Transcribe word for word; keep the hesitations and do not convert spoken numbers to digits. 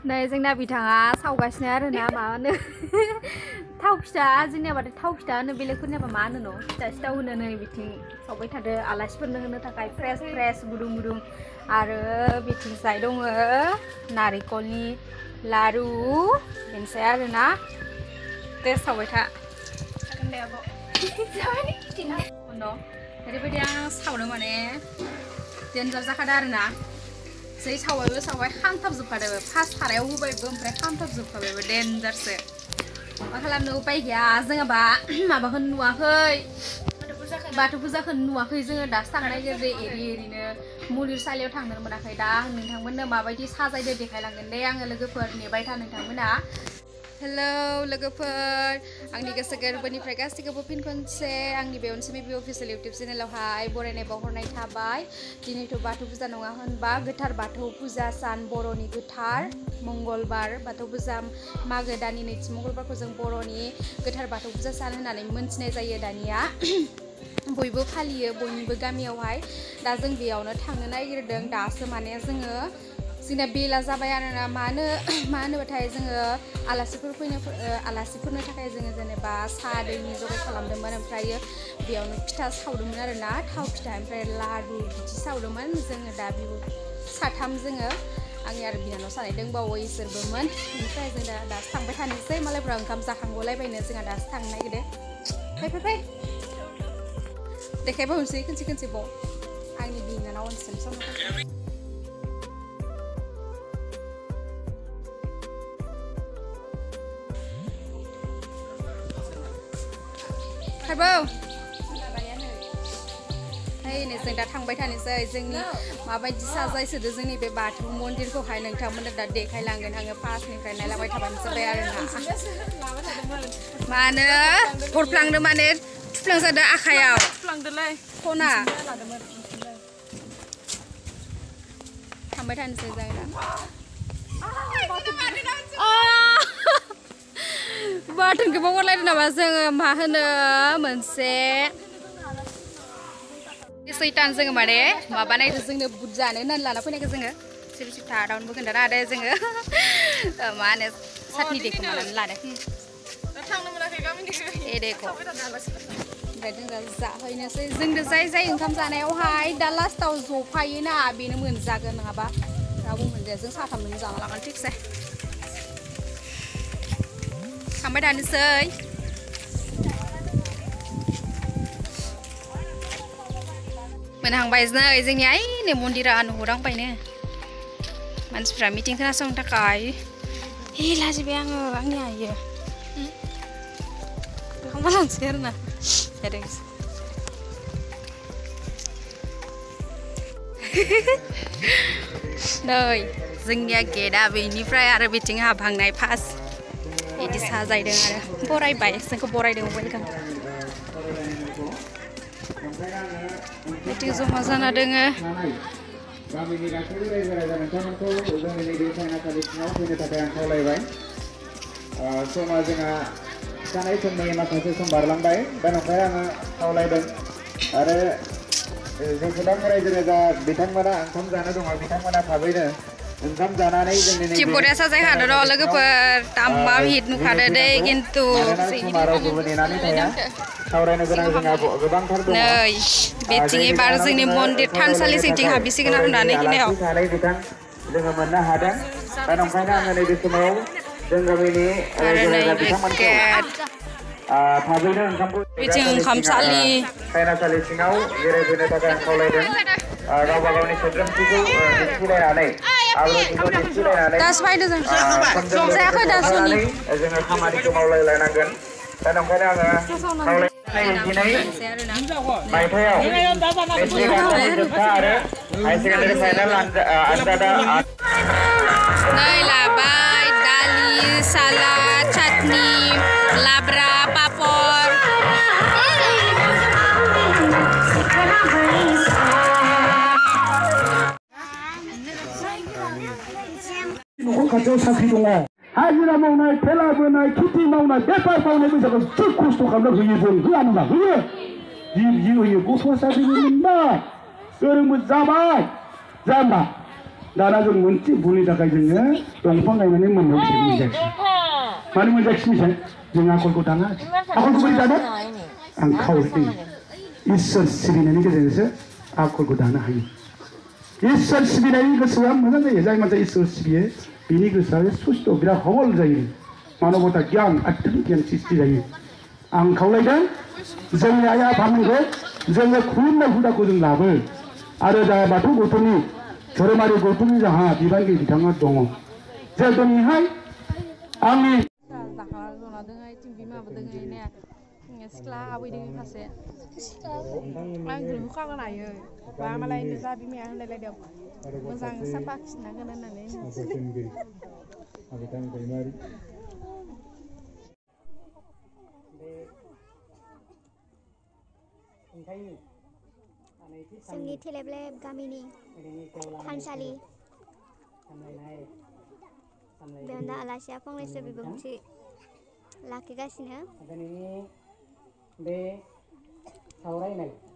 नै जोंना बिथाङा सावगासिनो आरोना माबानो थाव फिथा जोंनियाबाथाय थाव फिथा होनो बेलेगफोरनियाबा मा होनो न' फिथा सिथाव होनो नै बिथिं सावबाय थादो आलासिफोरनो होनो थाखाय फ्रेस फ्रेस गुदुं गुदुं आरो बिथिंजाय दङ नारेंखलनि लारु बेनोसै आरोना दे सावबाय था ओरैबायदि आं सावनो माने देन्जार जाखादों आरोना जै सावबायबो सावबाय खामथाबजोबखादों फार्स्ट सारायाव होबायबो ओमफ्राय खामथाबजोबखाबायबो देन्जारसो मा खालामनो उपाय गैया जोङाबा माबाखौ नुवाखै बाथौ फुजाखौ नुवाखै जोङो दासो थांनो नागिरदो एरि एरिनो मुलिरसालियाव थांनो मोनाखै दा नोंथांमोननो माबायदि साजायदो देखायलांगोन दे आङो लोगोफोर नेबाय था नोंथांमोना हेलौ लोगोफोर आंनि गोसो गोरबोनिफ्राय गासैखौबो फिन खनसे आंनि बे अनसुमै बि अफिसियेल इउटुब चेनेलावहाय बरायनाय बावहरनाय थाबाय दिनैथ' बाथौ फुजा नङा होनबा गोथार बाथौ फुजा सान बर'नि गोथार मंगलबार बाथौ फुजा मागो दाननि नैथि मंगलबारखौ जों बर'नि गोथार बाथौ फुजा सान होननानै मोनथिनाय जायो दानिया बयबो फालियो बयनिबो गामियावहाय दा जों बेयावनो थांनो नागिरदों दासो माने जोङो जोंना बेला जाबाय आरोना मानो मा होनोबाथाय जोङो आलासिफोर फैनो आलासिफोरनो थाखाय जोङो जेनेबा साहा दैनि जगार खालामदोंमोन ओमफ्रायो बेयावनो फिथा सावदोंमोन आरोना थाव फिथा ओमफ्राय लारु बिदि सावदोंमोन जोङो दा बिब' साथाम जोङो आंनि आरो बिनानाव सानै दंबावो इसोरबोमोन बेनिफ्राय जों दा दासो थांबाय थानोसै मालायफ्रा ओंखाम जाखांगलायबायनो जोंहा दासो थांनो नागिरदों फै फै फै देखायबावनोसै खनसे खनसे बाव आंनि बिनानाव ओनसोल सम हारबौ नै जों दा थांबाय थानोसै जोंनि माबायदि साजायसोदो जोंनि बे बाथौ मन्दिरखौहाय नोंथांमोननो दा देखायलांगोन आङो फार्स्टनिफ्राय नायलांबाय थाबानो जाबाय आरोना मानो हरफ्लांदो माने थुफ्लांजादो आखायाव खना थांबाय थानोसै जों बाथोनखौ बावगारलायदों नामा जोङो मा होनो मोनसे सैतान जोङो माने माबानायदो जोंनो बुट जानो होननानै लाना फैनायखौ जोङो सिरि सिथा रावनोबो खोन्थानो हादों जोङो मा होनो सातनि देखौ लानानै लादों ए देखौ ओमफ्राय जों दा जाहैनोसै जोंनो जाय जाय ओंखाम जानायावहाय दा लास्टाव जफायोना बेनो मोनजागोन नङाबा रावबो मोनजाया जों साथामजों जाना लागोन थिगसे थांबाय थानोसै मोनहांबाय नै जोंनि आइनो मन्दिरा नुहुरांबायनो मानसिफ्रा मिटिं खोनासंनो थाखाय हे लाजिबाय आङो आंनि आइयो बेखौ लांसै आरोना नै जोंनिया गेटआ बेनिफ्राय आरो बिथिं हाबहांनाय फार्स्ट बिदि साजायदों आरो बरायबाय जोंखौ बरायदों वेलकाम मिटिं जमा जाना दोङो गामिनि गासैबो रायजो राजा नोंथांमोनखौ जोंनि नैबे सायनासालि सिङाव फैनो थाखाय आं खावलायबाय समा जोंहा जानाय समनि माखासे सम बारलांबाय दा नंखाय आङो खावलायदों आरो जेसेबां रायजो राजा बिथांमोना ओंखाम जानो दङ बिथांमोना थाबैनो ओंखाम जानानै जोंनि टिपगरिया साजायखादो र' लोगोफोर दाम्मा हिट नुखादो दे खिन्थु सावरायनो गोनां जोंहा गोबांथार दङ नै बेथिं एबार जोंनि मन्दिर थानसालि सिंथिं हाबसिगोन आरो होननानै खिनायाव सानै बिथां जोङो मोननो हादों दा नंखायनो आङो नैबे समाव जों गामिनि रायजो राजा बिथांमोनखौ थाबैनो ओंखामखौ बिथिं ओंखामसालि सायनासालि सिङाव जिरायफैनो थाखाय आं खावलायदों गावबा गावनि सोद्रोमथिखौ दिन्थिलायनानै आब्रुथिखौ दिन्थिलायनानै जायाखै दासान्दि जोङो खामानिखौ मावलायलायनांगोन दा नंखायनो आङो खावलायनाय मायथाइयाव मेट्रिक आनजादनि जोबथा आरो हाई सेकेन्डारि फाइनाल आनजादा नै लाबाय दालि सालाद चाटनि लाब्रा पापर न'खर खाथियाव साख्रि दङ हाजिरा मावनाय थेला बोनाय खेथि मावनाय बेफार मावनाय बैसाखौ जों खस्थ' खालामना होयो जों होआ नङा होयो जि जि होयो गथ'आ साख्रि मोनबाय गोरोंबो जाबाय जाम्बा दाना जों मोनसे भुलनि थाखाय जोङो दंफां गायनानै मोनजायाखिसै मोनजायाखिसै मानो मोनजायाखिसै मिथिबाय जों आखलखौ दाना आखलखौ बोरै दानो आं खावलायदों इसोर सिबिनायनि गेजेरजोंसो आखलखौ दानो हायो इसोर सिबिनायनि गोसोआ मोजां जायो जाय मानसिया इसोर सिबियो बिनि गोसोआ सुस्थ' बिराद हल जायो मानबता गियान आध्यात्मिक गियान सृष्टि जायो आं खावलायदों जोंनि आइ आफामोनखौ जोङो खुलुमनाय हुदाखौ जों लाबो आरो दा बाथौ गौथुमनि धोरोमारि गौथुमनि जोंहा बिबानगिरि बिथाङा दङ जे दिनैहाय आंनि जाखांना जना दोङो इथिं बिमाबो दोङो इने सिख्ला आबै दोङो सासे आं ग्रुप खालामनो हायो बा मालाय जा बिमाया होनलायलायदों मोजां साफा खिन्थागोन होननानै जोंनि थेलेबले गामिनि थानसालि बेयाव दा आलासिया फंनैसो बिबुंथि लाखिगासिनो दिनैनि बे सावरायनाय